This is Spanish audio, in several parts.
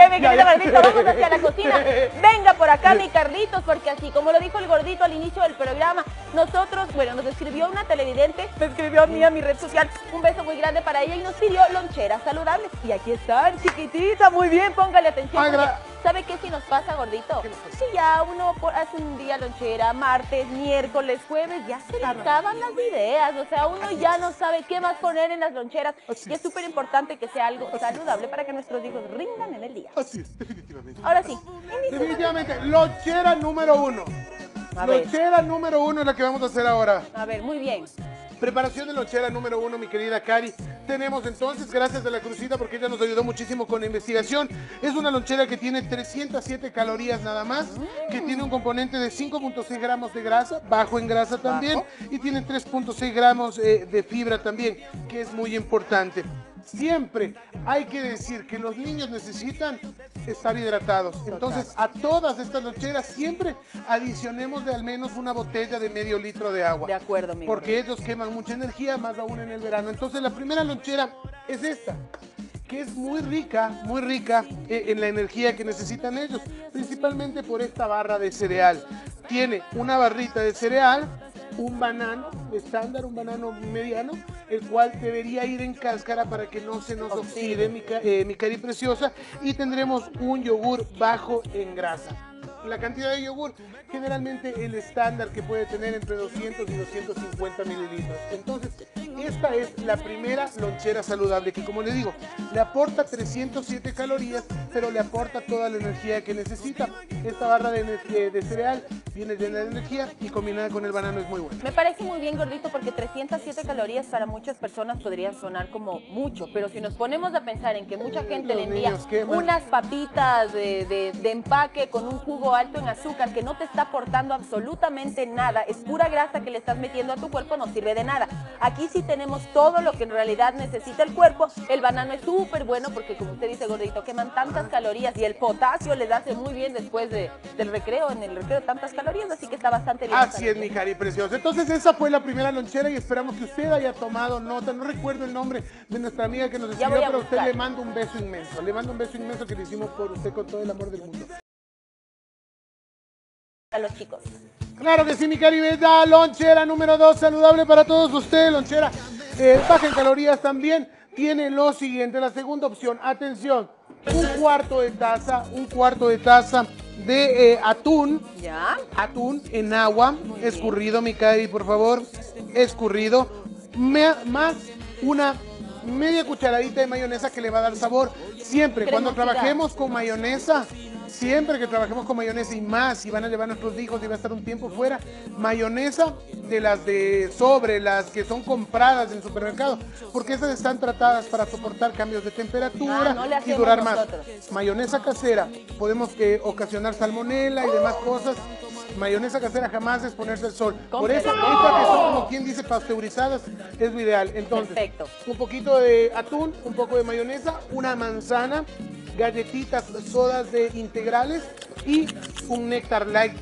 mi querido gordito, vamos hacia la cocina. Venga por acá, mi Carlitos, porque así como lo dijo el gordito al inicio del programa, nosotros, bueno, nos escribió una televidente, me escribió a mí a mi red social, un beso muy grande para ella y nos pidió loncheras saludables. Y aquí están, chiquitita, muy bien, póngale atención. ¿Sabe qué si nos pasa, gordito? Si ya uno hace un día lonchera, martes, miércoles, jueves, ya se le acaban las ideas. O sea, uno ya no sabe qué más poner en las loncheras. Y es súper importante que sea algo saludable para que nuestros hijos rindan en el día. Así es, definitivamente. Ahora sí. Definitivamente, lonchera número 1. Lonchera número 1 es la que vamos a hacer ahora. A ver, muy bien. Preparación de lonchera número 1, mi querida Cari. Tenemos entonces, gracias a la Crucita, porque ella nos ayudó muchísimo con la investigación. Es una lonchera que tiene 307 calorías nada más, que tiene un componente de 5.6 gramos de grasa, bajo en grasa también, y tiene 3.6 gramos de fibra también, que es muy importante. Siempre hay que decir que los niños necesitan estar hidratados. Entonces, a todas estas loncheras siempre adicionemos de al menos una botella de medio litro de agua. De acuerdo, mi porque ellos queman mucha energía, más aún en el verano. Entonces, la primera lonchera es esta, que es muy rica en la energía que necesitan ellos, principalmente por esta barra de cereal. Tiene una barrita de cereal, un banano estándar, un banano mediano, el cual debería ir en cáscara para que no se nos oxide, mi Cari preciosa, y tendremos un yogur bajo en grasa. La cantidad de yogur, generalmente el estándar que puede tener entre 200 y 250 mililitros. Entonces, esta es la primera lonchera saludable que, como le digo, le aporta 307 calorías, pero le aporta toda la energía que necesita. Esta barra de cereal viene llena de energía y combinada con el banano es muy buena. Me parece muy bien, gordito, porque 307 calorías para muchas personas podrían sonar como mucho, pero si nos ponemos a pensar en que mucha gente le envía unas papitas de empaque con un jugo alto en azúcar que no te está aportando absolutamente nada, es pura grasa que le estás metiendo a tu cuerpo, no sirve de nada. Aquí sí tenemos todo lo que en realidad necesita el cuerpo. El banano es súper bueno porque, como usted dice, gordito, queman tantas calorías y el potasio les hace muy bien después del recreo, en el recreo tantas calorías, así que está bastante bien. Así es, mi Cari preciosa. Entonces, esa fue la primera lonchera y esperamos que usted haya tomado nota. No recuerdo el nombre de nuestra amiga que nos escribió, pero a usted le mando un beso inmenso. Le mando un beso inmenso que le hicimos por usted con todo el amor del mundo. A los chicos. Claro que sí, mi Cari bella. Lonchera número 2, saludable para todos ustedes. Lonchera baja en calorías también. Tiene lo siguiente, la segunda opción. Atención, un cuarto de taza de atún. ¿Ya? Atún en agua, escurrido, mi Cari, por favor. Escurrido. Más una media cucharadita de mayonesa que le va a dar sabor. Siempre, cuando trabajemos con mayonesa, siempre que trabajemos con mayonesa y más, si van a llevar a nuestros hijos y va a estar un tiempo fuera, mayonesa de las de sobre, las que son compradas en el supermercado, porque esas están tratadas para soportar cambios de temperatura y durar más. Mayonesa casera, podemos ocasionar salmonela y demás cosas. Mayonesa casera jamás es ponerse al sol. Por eso, estas que son, como quien dice, pasteurizadas, es lo ideal. Entonces, un poquito de atún, un poco de mayonesa, una manzana, galletitas, sodas integrales y un néctar light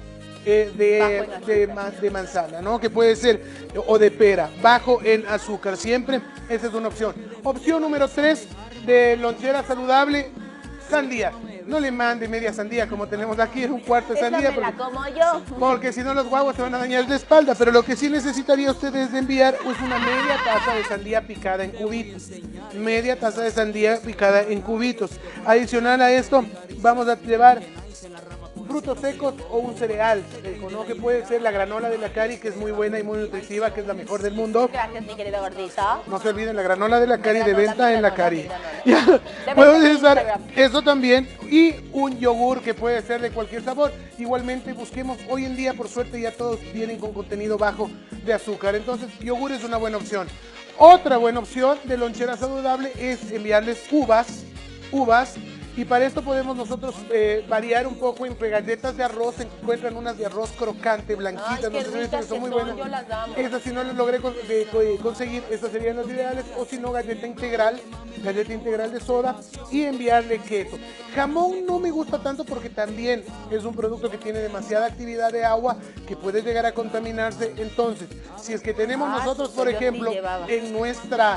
de manzana, ¿no? Que puede ser, o de pera, bajo en azúcar, siempre. Esa es una opción. Opción número 3 de lonchera saludable, sandía. No le mande media sandía como tenemos aquí, un cuarto de sandía. Porque si no los guaguas se van a dañar de espalda. Pero lo que sí necesitaría ustedes de enviar es una media taza de sandía picada en cubitos. Media taza de sandía picada en cubitos. Adicional a esto, vamos a llevar frutos secos o un cereal seco, ¿no? Que puede ser la granola de la Cari, que es muy buena y muy nutritiva, que es la mejor del mundo. Gracias, mi querido gordito. No se olviden, la granola de la Cari de venta en la Cari. Puedes usar eso también y un yogur que puede ser de cualquier sabor. Igualmente busquemos, hoy en día por suerte ya todos vienen con contenido bajo de azúcar, entonces yogur es una buena opción. Otra buena opción de lonchera saludable es enviarles uvas. Y para esto podemos nosotros variar un poco entre galletas de arroz. Se encuentran unas de arroz crocante, blanquitas, no sé si son muy buenas. Esas si no las logré conseguir, estas serían las ideales. O si no, galleta integral de soda y enviarle queso. Jamón no me gusta tanto porque también es un producto que tiene demasiada actividad de agua que puede llegar a contaminarse. Entonces, si es que tenemos nosotros, por ejemplo, en nuestra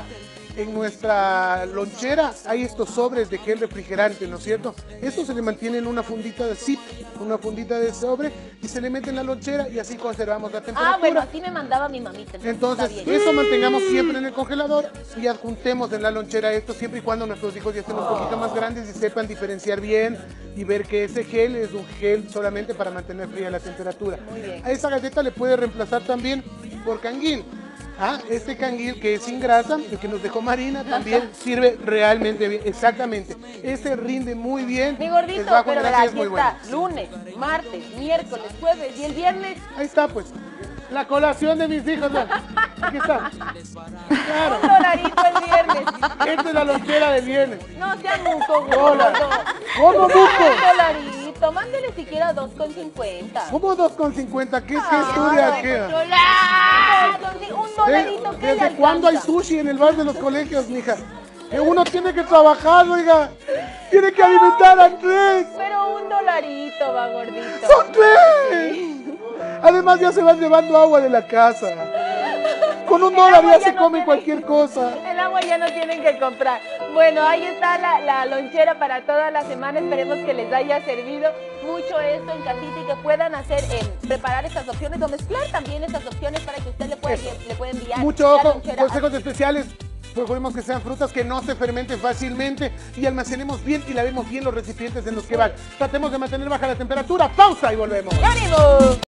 en nuestra lonchera hay estos sobres de gel refrigerante, ¿no es cierto? Esto se le mantiene en una fundita de zip, una fundita de sobre, y se le mete en la lonchera y así conservamos la temperatura. Ah, bueno, así me mandaba mi mamita. Entonces, está bien. eso mantengamos siempre en el congelador y adjuntemos en la lonchera esto siempre y cuando nuestros hijos ya estén un poquito más grandes y sepan diferenciar bien y ver que ese gel es un gel solamente para mantener fría la temperatura. Muy bien. A esa galleta le puede reemplazar también por canguil. Este canguil que es sin grasa, el que nos dejó Marina, también sirve realmente bien. Exactamente. Ese rinde muy bien. Mi es gordito, bajo en pero grasa y verá, es aquí muy está, bueno. lunes, martes, miércoles, jueves y el viernes. Ahí está, pues. La colación de mis hijos. ¿No? Aquí está. Claro. $1 el viernes. Esta es la lonchera del viernes. No sean muco, Hola. gordo. ¿Cómo, Buco? $1, mándele siquiera 2,50. ¿Cómo 2,50? ¿Qué Ah, estudia queda? $1 que le ¿Desde cuándo hay alcanza. sushi en el bar de los colegios, mija? Que uno tiene que trabajar, oiga. Tiene que alimentar a 3. Pero $1 va, gordito. ¡Son 3! Además ya se van llevando agua de la casa. Con $1 agua ya ya se no come tiene. cualquier cosa. El agua ya no tienen que comprar. Bueno, ahí está la lonchera para toda la semana. Esperemos que les haya servido mucho esto en casita y que puedan hacer, preparar estas opciones o mezclar también estas opciones para que usted le pueda enviar. Mucho la ojo, lonchera consejos especiales. Procuremos que sean frutas que no se fermenten fácilmente y almacenemos bien y lavemos bien los recipientes en los que van. Tratemos de mantener baja la temperatura. Pausa y volvemos. ¡Ya venimos!